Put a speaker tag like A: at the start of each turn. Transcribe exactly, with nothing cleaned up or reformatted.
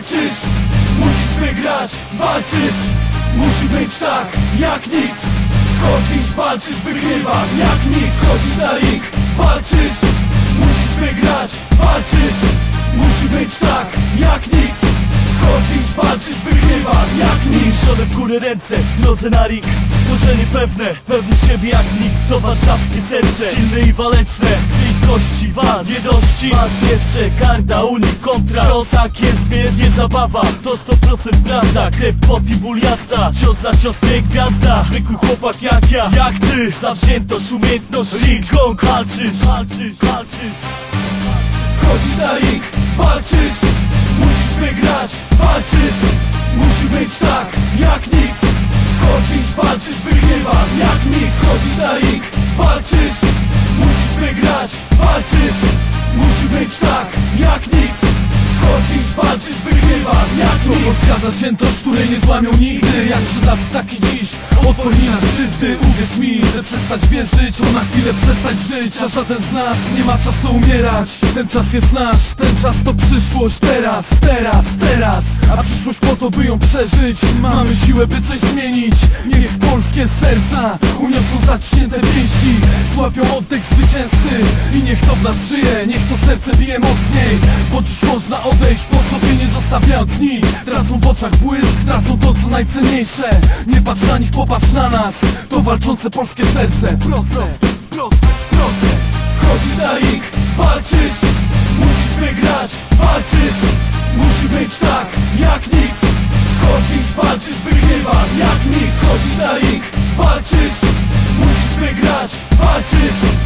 A: walczysz, musisz wygrać, walczysz. Musi być tak, jak nic. Wchodzisz, walczysz, wygrywasz, jak nic. Wchodzisz na ring, walczysz, musisz wygrać, walczysz. Musi być tak, jak nic. Wchodzisz, walczysz, wygrywasz, jak nic.
B: Szone w górę ręce, w drodze na ring. Spojrzenie pewne, pewny siebie jak nikt. To warszawskie serce, silne i waleczne. Z kości, walcz, nie dości. Walcz jeszcze, karta, unik, kontra. Cios tak jest, jest, nie zabawa. To sto procent prawda, krew, pot i ból jazda. Cios za cios, nie gwiazda. Zwykły chłopak jak ja, jak ty. Zawziętość, umiejętność, ring, gong. Walczysz, walczysz, walczysz.
A: Wchodzisz na ring, walczysz. Musisz wygrać, walczysz. Musi być tak, jak nic. Wchodzisz, walczysz, wygrywasz, jak nic. Wchodzisz na ring, walczysz. Musisz wygrać, walczysz. Musi być tak, jak nic. Wchodzisz, walczysz, wygrywasz, jak
C: to
A: nic.
C: To polska zaciętość, której nie złamią nigdy. Jak przed lat, tak i dziś odpowiedni na krzywdy. Uwierz mi, że przestać wierzyć, bo na chwilę przestać żyć. A żaden z nas nie ma czasu umierać. Ten czas jest nasz, ten czas to przyszłość. Teraz, teraz, teraz. A przyszłość po to, by ją przeżyć. Mamy siłę, by coś zmienić. Niech polskie serca uniosą zaciśnięte pięści. Złapią oddech zwycięzcy i niech to w nas żyje. Niech to serce bije mocniej, bo dziś można odejść po sobie, nie zostawiając nic. Tracą w oczach błysk, tracą to co najcenniejsze. Nie patrz na nich, popatrz na nas. To walczące polskie serce. Proste, proste, proste.
A: Wchodzisz na ring, walczysz. Musisz wygrać, walczysz. Musi być tak, jak nic. Wchodzisz, walczysz, wygrywasz, jak nic. Wchodzisz na ring, walczysz. Musisz wygrać, walczysz.